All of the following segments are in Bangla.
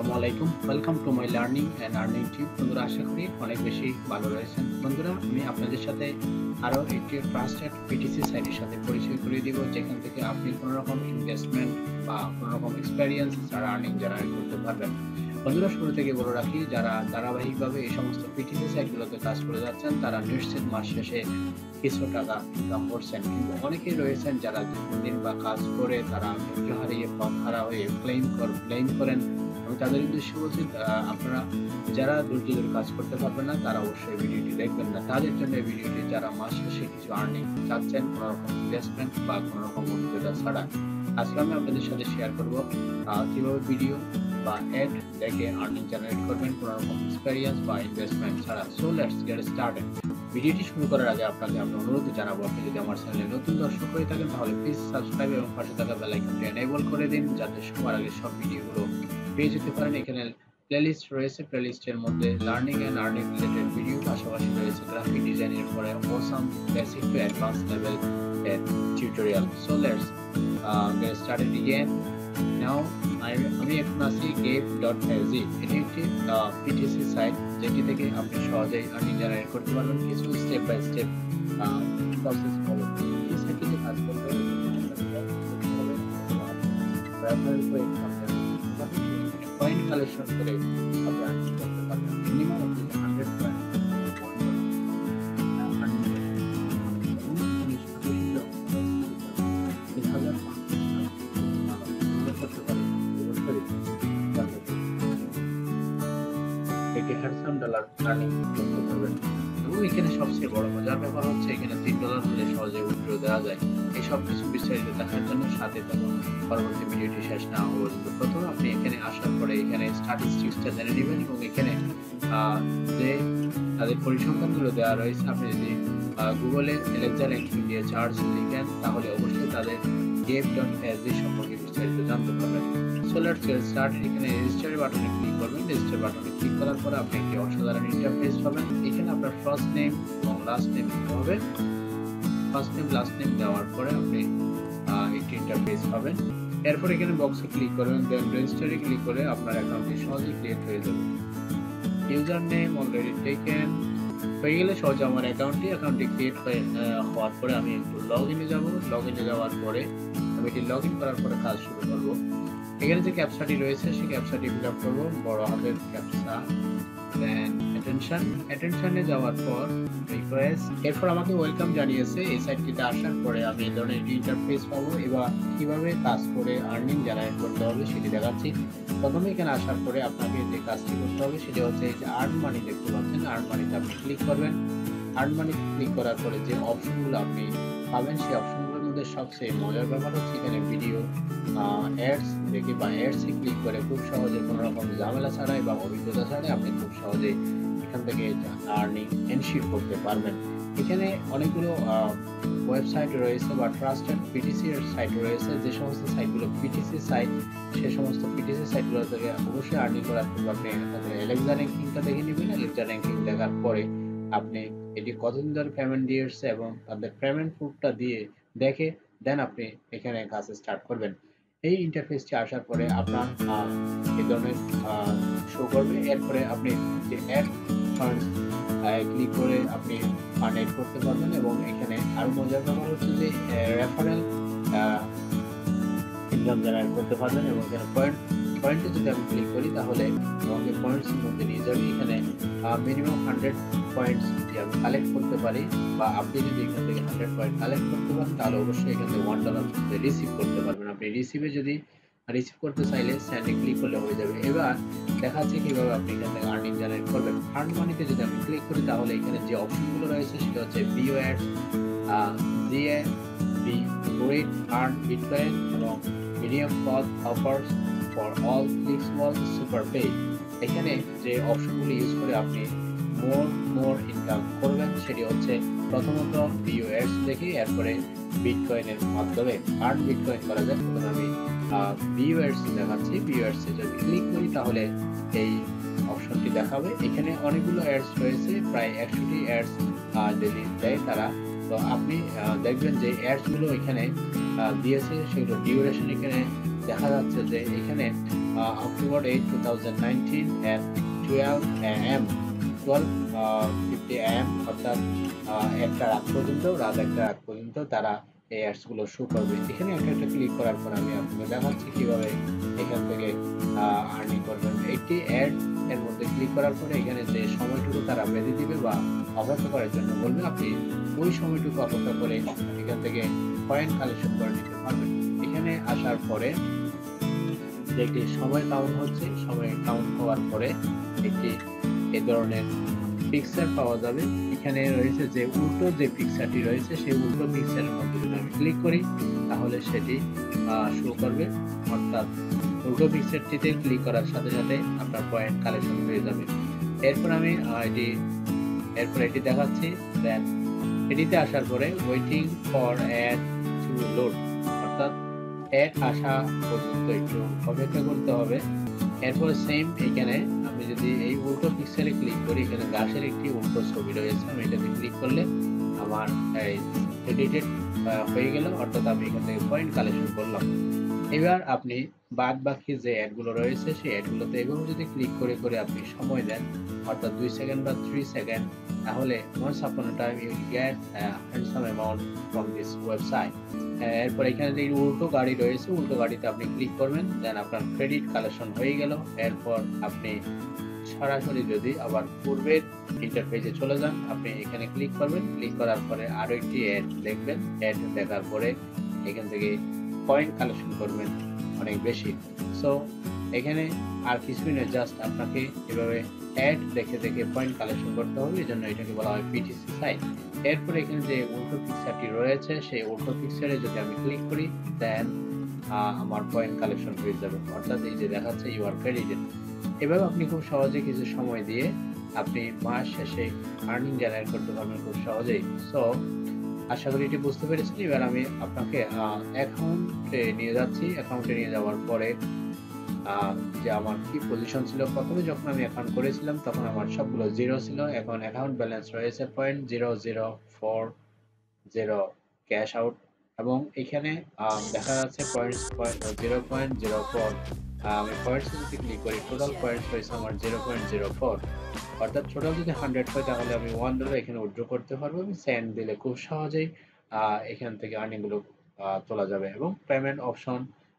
আসসালামু আলাইকুম। Welcome to my learning and earning tip. বন্ধুরা, আশা করি অনেক বেশি ভালো রয়েছেন। বন্ধুরা, আমি আপনাদের সাথে আরো একটি ট্রাস্টেড পিটিসি সাইটের সাথে পরিচয় করিয়ে দিব, যেখান থেকে আপনি কোনো রকম ইনভেস্টমেন্ট বা কোনো রকম এক্সপেরিয়েন্স ছাড়া আর্নিং জেনারেট করতে পারবেন। বন্ধুরা, শুরু থেকে বলে রাখি, যারা ধারাবাহিকভাবে এই সমস্ত পিটিসি সাইটগুলোতে কাজ করে যাচ্ছেন তারা নিশ্চিত মাস শেষে কিছু টাকা ইনকাম করছেন। কিন্তু অনেকেই রয়েছেন যারা দীর্ঘদিন বা কাজ করে তারা ধৈর্য হারিয়ে পথ হারা হয়ে ব্লেম করেন। আমি তাদের উদ্দেশ্যে বলছি, আপনারা যারা ধৈর্য ধরে কাজ করতে পারবেন না তারা অবশ্যই ভিডিওটি দেখবেন না। তাদের জন্য এই ভিডিওটি যারা মাস শেষে কিছু আর্নিং চাচ্ছেন কোনো রকম ইনভেস্টমেন্ট বা কোনো রকম অভিজ্ঞতা ছাড়া। আজকে আমি আপনাদের সাথে শেয়ার করব কিভাবে ভিডিও বা অ্যাড দেখে আর্নিং জেনারেট করবেন কোনো রকম এক্সপেরিয়েন্স বা ইনভেস্টমেন্ট ছাড়া। So let's get started. ভিডিওটি শুরু করার আগে আপনাকে আমি অনুরোধ জানাবো, আপনি যদি আমার চ্যানেলে নতুন দর্শক হয়ে থাকেন তাহলে প্লিজ সাবস্ক্রাইব এবং পাশে থাকা বেল আইকনটি এনেবল করে দিন, যাতে সবার আগে সব ভিডিওগুলো পেয়ে যেতে পারেন। এখানে প্লেলিস্ট রয়েছে, প্লেলিস্টের মধ্যে learning and earning related video, পাশাপাশি রয়েছে গ্রাফিক ডিজাইনের পরে awesome basic to advance level tutorial. So let's get started again. Now আমি এখন আছি gave.lg। এটি একটি পিটিসি সাইট, যেটি থেকে আপনি সহজেই আর্নিং জেনারেট করতে পারবেন কিছু step by step process follow করে। এই সাইটটিতে কাজ করতে হলে পয়েন্ট কালেকশন করে আপনি আর্নিং করতে পারবেন। মিনিমাম আপনি 100 পয়েন্ট $100 আর্নিং করতে পারবেন। এবং এখানে সবচেয়ে বড় মজার ব্যাপার হচ্ছে, এখানে $3 হলে সহজে উইথড্র দেওয়া যায়। এই সব কিছু বিস্তারিত দেখার জন্য সাথে থাকুন পরবর্তী ভিডিওটি শেষ না হওয়া পর্যন্ত। প্রথমে আপনি এখানে আসার পরে এখানে স্ট্যাটিস্টিক্সটা জেনে নেবেন, এবং এখানে যে তাদের পরিসংখ্যানগুলো দেওয়া রয়েছে, আপনি যদি গুগলে এলেক্সা র্যাঙ্কিং দিয়ে চার্জ লিখেন তাহলে অবশ্যই তাদের gave.lg সম্পর্কে বিস্তারিত জানতে পারবেন। So let's get started. এখানে রেজিস্টার বাটনে ক্লিক করবেন। রেজিস্টার বাটনে ক্লিক করার পরে আপনি একটি অসাধারণ ইন্টারফেস পাবেন। এখানে আপনার ফার্স্ট নেম এবং লাস্ট নেম দিতে হবে। ফার্স্ট নেম লাস্ট নেম দেওয়ার পরে আপনি একটি ইন্টারফেস পাবেন। এরপর এখানে বক্সে ক্লিক করবেন, দেন রেজিস্টারে ক্লিক করে আপনার অ্যাকাউন্টটি সহজেই ক্রিয়েট হয়ে যাবে। ইউজার নেম অলরেডি টেকেন হয়ে গেলে সহজে আমার অ্যাকাউন্টটি ক্রিয়েট হওয়ার পরে আমি একটু লগইনে যাব। লগইনে যাওয়ার পরে আমি এটি লগইন করার পরে কাজ শুরু করব। এখানে যে ক্যাপচাটি রয়েছে সেই ক্যাপচাটি ফিল আপ করবো, বড় হাতের ক্যাপচা। দেন অ্যাটেনশনে যাওয়ার পর রিকোয়েস্ট। এরপর আমাকে ওয়েলকাম জানিয়েছে। এই সাইটটিতে আসার পরে আমি এই ধরনের একটি ইন্টারফেস পাবো। এবার কিভাবে কাজ করে আর্নিং জেনারেট করতে হবে সেটি দেখাচ্ছি। প্রথমে এখানে আসার পরে আপনাকে যে কাজটি করতে হবে সেটি হচ্ছে এই যে আর্ন মানি দেখতে পাচ্ছেন, আর্ন মানিতে আপনি ক্লিক করবেন। আর্ন মানি ক্লিক করার পরে যে অপশনগুলো আপনি পাবেন সেই অপশনগুলোর মধ্যে সবচেয়ে মজার ব্যাপার হচ্ছে এখানে ভিডিও অ্যাডস দেখে বা অ্যাডসে ক্লিক করে খুব সহজে কোনো রকম ঝামেলা ছাড়াই বা অভিজ্ঞতা ছাড়াই আপনি খুব সহজেই এখান থেকে আর্নিং এনশিওর করতে পারবেন। এখানে অনেকগুলো ওয়েবসাইট রয়েছে বা ট্রাস্টেড পিটিসি এর সাইট রয়েছে। যে সমস্ত সাইটগুলো পিটিসি সাইট, সে সমস্ত পিটিসি সাইটগুলো থেকে অবশ্যই আর্নিং করার পূর্বে আপনি এলেক্সা র্যাঙ্কিংটা দেখে নেবেন। এলেক্সা র্যাঙ্কিং দেখার পরে আপনি এটি কতদিন ধরে পেমেন্ট দিয়েছে এবং তাদের পেমেন্ট প্রুফটা দিয়ে দেখে দেন আপনি এখানে কাজ স্টার্ট করবেন। এই ইন্টারফেসটি আসার পরে আপনার এই ধরনের শো করবে। এরপরে আপনি যে অ্যাড ফান্ডস ক্লিক করে আপনি ফান্ড এড করতে পারবেন, এবং এখানে আরো মজার ব্যাপার হচ্ছে যে রেফারেল ইনকাম জেনারেট করতে পারবেন। এবং এখানে পয়েন্টে যদি আমি ক্লিক করি তাহলে আমাকে পয়েন্টসের মধ্যে নিয়ে যাবে। এখানে মিনিমাম 100 পয়েন্টস যদি আমি কালেক্ট করতে পারি, বা আপনি যদি এখান থেকে 100 পয়েন্ট কালেক্ট করতে পারেন তাহলে অবশ্যই এখান থেকে $1 রিসিভ করতে পারবেন। আপনি রিসিভ করতে চাইলে স্যান্ডে ক্লিক করলে হয়ে যাবে। এবার দেখাচ্ছে কিভাবে আপনি এখান থেকে আর্নিং জেনারেট করবেন। আর্ন মানিতে যদি আমি ক্লিক করি তাহলে এখানে যে অপশনগুলো রয়েছে সেটা হচ্ছে ভিও অ্যাডস, জিএবি, গ্রেট আর্ন বিটকয়েন এবং medium call offers for all click small super pay. এখানে যে অপশনগুলো ইউজ করে আপনি মোর ইনকাম করবেন সেটি হচ্ছে প্রথমত ভিও অ্যাডস দেখে, এরপরে বিটকয়েনের মাধ্যমে আর্ন বিটকয়েন করা যায়। প্রথমে আমি ভিও অ্যাডস দেখাচ্ছি। ভিও অ্যাডসে যদি ক্লিক করি তাহলে এই অপশনটি দেখাবে। এখানে অনেকগুলো অ্যাডস রয়েছে, প্রায় 100টি অ্যাডস ডেলি দেয় তারা। তো আপনি দেখবেন যে অ্যাডসগুলো এখানে দিয়েছে সেগুলো ডিউরেশন এখানে দেখা যাচ্ছে যে এখানে October 8, 2019 at 12 a.m. 12:50 a.m. অর্থাৎ একটা রাত পর্যন্ত, রাত একটা রাত পর্যন্ত তারা এই অ্যাডস গুলো শো করবে। এখানে একটা ক্লিক করার পর আমি আপনাকে দেখাচ্ছি কিভাবে এখান থেকে আর্নিং করবেন। একটি অ্যাড এর মধ্যে ক্লিক করার পরে এখানে যে সময়টুকু তারা বেঁধে দিবে বা অপেক্ষা করার জন্য বলবে, আপনি ওই সময়টুকু অপেক্ষা করে এখান থেকে কয়েন কালেকশন করে নিতে পারবেন। এখানে আসার পরে যে একটি সময় কাউন্ট হচ্ছে, সময় কাউন্ট হওয়ার পরে একটি এই ধরনের পিকচার পাওয়া যাবে। এখানে রয়েছে যে উল্টো যে পিকচারটি রয়েছে, সেই উল্টো পিকচারের মধ্যে যদি আমি ক্লিক করি তাহলে সেটি শো করবে। অর্থাৎ উল্টো পিকচারটিতে ক্লিক করার সাথে সাথে আপনার পয়েন্ট কালেকশন হয়ে যাবে। এরপর আমি এটি দেখাচ্ছি। দেন এটিতে আসার পরে waiting for ad to load, অর্থাৎ অ্যাড আসা পর্যন্ত একটু অপেক্ষা করতে হবে। এরপর সেম এখানে আমি যদি এই উল্টো পিকচারে ক্লিক করি, এখানে গাছের একটি উল্টো ছবি রয়েছে, আমি এটাতে ক্লিক করলে আমার এই এডিটেড হয়ে গেল, অর্থাৎ আমি এখান থেকে পয়েন্ট কালেকশন করলাম। এবার আপনি বাদ বাকি যে অ্যাডগুলো রয়েছে সেই অ্যাডগুলোতে এভাবে যদি ক্লিক করে করে আপনি সময় দেন, অর্থাৎ 2 সেকেন্ড বা 3 সেকেন্ড, তাহলে once upon a time you will get a handsome amount from this website. এরপর এখানে যে উল্টো গাড়ি রয়েছে, উল্টো গাড়িতে আপনি ক্লিক করবেন, দেন আপনার ক্রেডিট কালেকশন হয়ে গেল। এরপর আপনি সরাসরি যদি আবার পূর্বের ইন্টারফেসে চলে যান, আপনি এখানে ক্লিক করবেন, ক্লিক করার পরে আরো একটি অ্যাড দেখবেন, অ্যাড দেখার পরে এখান থেকে পয়েন্ট কালেকশন করবেন অনেক বেশি। সো এখানে আর কিছুই না, জাস্ট আপনাকে এভাবে অ্যাড দেখে দেখে পয়েন্ট কালেকশন করতে হবে, এই জন্য এটাকে বলা হয় পিটিসি সাইট। এরপর এখানে যে উল্টো পিকচারটি রয়েছে সেই উল্টো পিকচারে যদি আমি ক্লিক করি, দেন আমার পয়েন্ট কালেকশন হয়ে যাবে, অর্থাৎ এই যে দেখাচ্ছে ইউ আর ক্রেডিটেড। এভাবে আপনি খুব সহজে কিছু সময় দিয়ে আপনি মাস শেষে আর্নিং জেনারেট করতে পারবেন খুব সহজেই। সো আশা করি এটি বুঝতে পেরেছেন। এবার আমি আপনাকে অ্যাকাউন্টে নিয়ে যাচ্ছি। অ্যাকাউন্টে নিয়ে যাওয়ার পরে যে আমার কি পজিশন ছিল, প্রথমে যখন আমি অ্যাকাউন্ট করেছিলাম তখন আমার সবগুলো জিরো ছিল। এখন অ্যাকাউন্ট ব্যালেন্স রয়েছে 0.0040 ক্যাশ আউট, এবং এখানে দেখা যাচ্ছে পয়েন্টস 0.04। আমি পয়েন্টস যদি ক্লিক করি, টোটাল পয়েন্টস হয়েছে আমার 0.04, অর্থাৎ টোটাল যদি 100 হয় তাহলে আমি $1 এখানে উইথড্র করতে পারবো। আমি সেন্ড দিলে খুব সহজেই এখান থেকে আর্নিং গুলো তোলা যাবে। এবং পেমেন্ট অপশন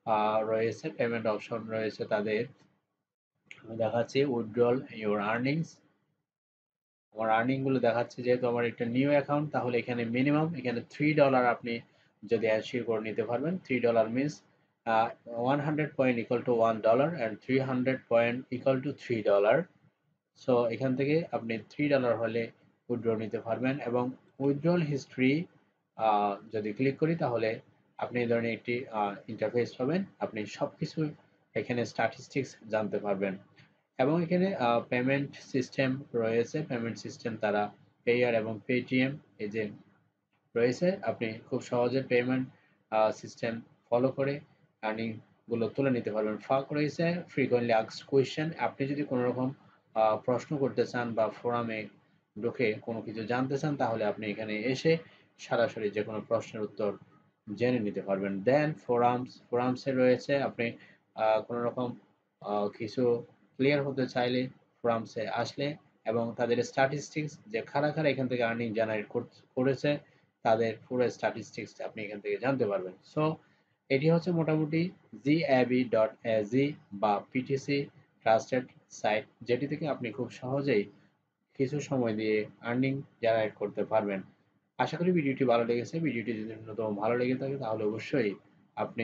রয়েছে তাদের। আমি দেখাচ্ছি উইথড্রল ইউর আর্নিংস। আমার আর্নিং গুলো দেখাচ্ছে, যেহেতু আমার একটা নিউ অ্যাকাউন্ট, তাহলে এখানে মিনিমাম এখানে $3 আপনি যদি অ্যাচিভ করে নিতে পারবেন। $3 means 100 point equal to $1 and 300 point equal to $3। So এখান থেকে আপনি $3 হলে উইথড্র নিতে পারবেন। এবং উইথড্রল হিস্ট্রি যদি ক্লিক করি তাহলে আপনি এই ধরনের একটি ইন্টারফেস পাবেন। আপনি সবকিছু এখানে স্ট্যাটিস্টিক্স জানতে পারবেন। এবং এখানে পেমেন্ট সিস্টেম রয়েছে। পেমেন্ট সিস্টেম তারা পেয়ার এবং পেটিএম এই যে রয়েছে, আপনি খুব সহজে পেমেন্ট সিস্টেম ফলো করে আর্নিং গুলো তুলে নিতে পারবেন। ফাঁক রয়েছে ফ্রিকোয়েন্টলি আস্কড কোয়েশ্চেন। আপনি যদি কোনো রকম প্রশ্ন করতে চান বা ফোরামে ঢুকে কোনো কিছু জানতে চান, তাহলে আপনি এখানে এসে সরাসরি যে কোনো প্রশ্নের উত্তর জেনে নিতে পারবেন। দেন ফোরামসে রয়েছে, আপনি কোনো রকম কিছু ক্লিয়ার হতে চাইলে ফোরামসে আসলে এবং তাদের স্ট্যাটিস্টিক্স যে কারা কারা এখান থেকে আর্নিং জেনারেট করেছে তাদের পুরো স্ট্যাটিস্টিক্স আপনি এখান থেকে জানতে পারবেন। সো এটি হচ্ছে মোটামুটি gab.az বা পিটিসি ট্রাস্টেড সাইট, যেটি থেকে আপনি খুব সহজেই কিছু সময় দিয়ে আর্নিং জেনারেট করতে পারবেন। আশা করি ভিডিওটি ভালো লেগেছে। ভিডিওটি যদি ন্যূনতম ভালো লেগে থাকে তাহলে অবশ্যই আপনি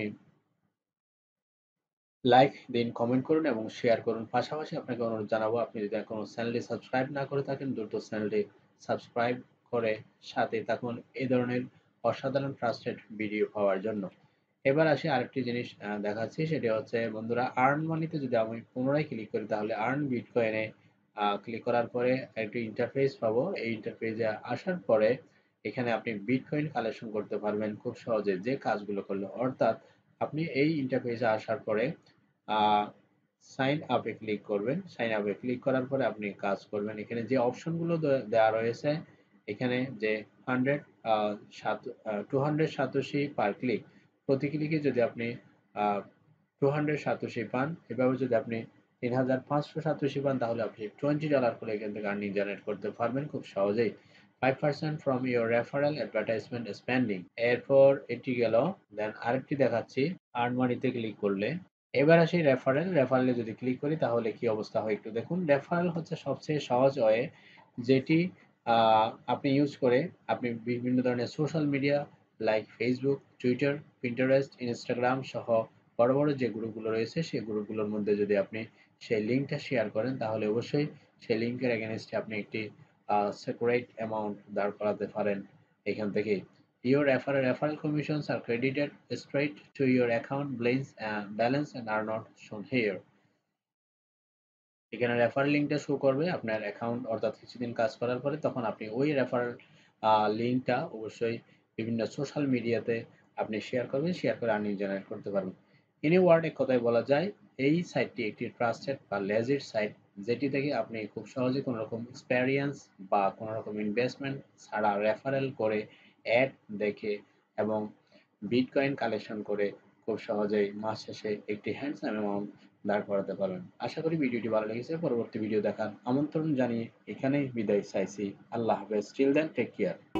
লাইক দিন, কমেন্ট করুন এবং শেয়ার করুন। পাশাপাশি আপনাকে অনুরোধ জানাবো, আপনি যদি এখনো চ্যানেলটি সাবস্ক্রাইব না করে থাকেন, দ্রুত চ্যানেলটি সাবস্ক্রাইব করে সাথে থাকুন এই ধরনের অসাধারণ ট্রাস্টেড ভিডিও পাওয়ার জন্য। এবার আসি আরেকটি জিনিস দেখাচ্ছি, সেটি হচ্ছে বন্ধুরা, আর্ন মানিতে যদি আমি পুনরায় ক্লিক করি তাহলে আর্ন বিটকয়েনে ক্লিক করার পরে একটি ইন্টারফেস পাবো। এই ইন্টারফেসে আসার পরে এখানে আপনি বিটকয়েন কালেকশন করতে পারবেন খুব সহজে যে কাজগুলো করলে, অর্থাৎ আপনি এই ইন্টারফেসে আসার পরে সাইন আপে ক্লিক করবেন। সাইন আপে ক্লিক করার পরে আপনি কাজ করবেন। এখানে যে অপশনগুলো দেওয়া রয়েছে, এখানে যে 200 সাতোশি পার ক্লিক, প্রতি ক্লিকে যদি আপনি 200 সাতোশি পান। এভাবে যদি আপনি 3500 সাতোশি পান তাহলে আপনি $20 করে এখান থেকে আর্নিং জেনারেট করতে পারবেন খুব সহজেই। 5% from your referral advertisement spending। এরপর এটি গেল। দেন আরেকটি দেখাচ্ছি। আর্ন মানিতে ক্লিক করলে এবার আসি রেফারেলে যদি ক্লিক করি তাহলে কি অবস্থা হয় একটু দেখুন। রেফারেল হচ্ছে সবচেয়ে সহজ ওয়ে যেটি আপনি ইউজ করে আপনি বিভিন্ন ধরনের social media like Facebook, Twitter, Pinterest, Instagram সহ বড় বড় যে গ্রুপগুলো রয়েছে সেই গ্রুপগুলোর মধ্যে যদি আপনি সেই লিঙ্কটা শেয়ার করেন তাহলে অবশ্যই সেই লিঙ্কের এগেনস্টে আপনি একটি সেপারেট অ্যামাউন্ট দাঁড় করাতে পারেন এখান থেকে। Your referral commissions are credited straight to your account balance and are not shown here। এখানে রেফারেল লিঙ্কটা শো করবে আপনার অ্যাকাউন্ট অর্থাৎ কিছুদিন কাজ করার পরে তখন আপনি ওই রেফারেল লিঙ্কটা অবশ্যই বিভিন্ন সোশ্যাল মিডিয়াতে আপনি শেয়ার করবেন, শেয়ার করে আর্নিং জেনারেট করতে পারবেন। ইন এ ওয়ার্ড এক কথায় বলা যায় এই সাইটটি একটি ট্রাস্টেড বা লেজিট সাইট যেটি থেকে আপনি খুব সহজে কোনো রকম এক্সপেরিয়েন্স বা কোনো রকম ইনভেস্টমেন্ট ছাড়া রেফারেল করে অ্যাড দেখে এবং বিটকয়েন কালেকশন করে খুব সহজেই মাস শেষে একটি হ্যান্ডসাম অ্যামাউন্ট দাঁড় করাতে পারবেন। আশা করি ভিডিওটি ভালো লেগেছে। পরবর্তী ভিডিও দেখার আমন্ত্রণ জানিয়ে এখানেই বিদায় চাইছি। আল্লাহ হাফেজ। Till then take care.